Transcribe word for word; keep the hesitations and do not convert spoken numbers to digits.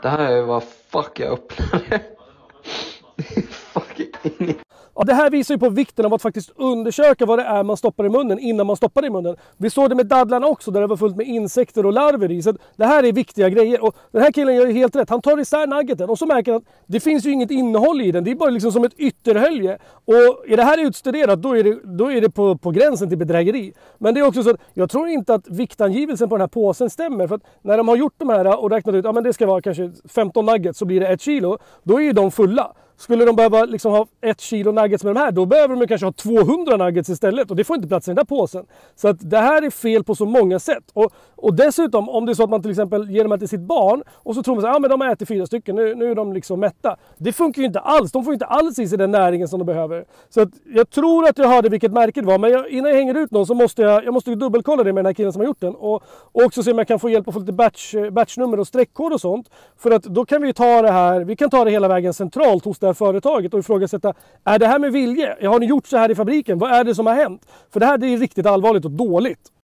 Det här är vad fuck jag öppnade. Fucking in. Ja, det här visar ju på vikten av att faktiskt undersöka vad det är man stoppar i munnen innan man stoppar det i munnen. Vi såg det med dadlarna också, där det var fullt med insekter och larver i. Så det här är viktiga grejer. Och den här killen gör ju helt rätt. Han tar isär nuggeten och så märker han att det finns ju inget innehåll i den. Det är bara liksom som ett ytterhölje. Och är det här utstuderat, då är det, då är det på, på gränsen till bedrägeri. Men det är också så att jag tror inte att viktangivelsen på den här påsen stämmer. För att när de har gjort de här och räknat ut att ja, det ska vara kanske femton nuggets, så blir det ett kilo. Då är ju de fulla. Skulle de behöva liksom ha ett kilo nuggets med de här, då behöver de kanske ha tvåhundra nuggets istället. Och det får inte plats i den där påsen. Så att det här är fel på så många sätt. Och, och dessutom, om det är så att man till exempel ger dem här till sitt barn och så tror man att ja, men de har ätit fyra stycken, nu, nu är de liksom mätta. Det funkar ju inte alls. De får inte alls i sig den näringen som de behöver. Så att jag tror att jag hörde vilket märke det var. Men jag, innan jag hänger ut någon så måste jag, jag måste ju dubbelkolla det med den här killen som har gjort den. Och, och också se om jag kan få hjälp att få lite batch, batchnummer och streckkod och sånt. För att då kan vi ta det här, vi kan ta det hela vägen centralt hos det här företaget och ifrågasätta, är det här med vilje? Har ni gjort så här i fabriken? Vad är det som har hänt? För det här det är riktigt allvarligt och dåligt.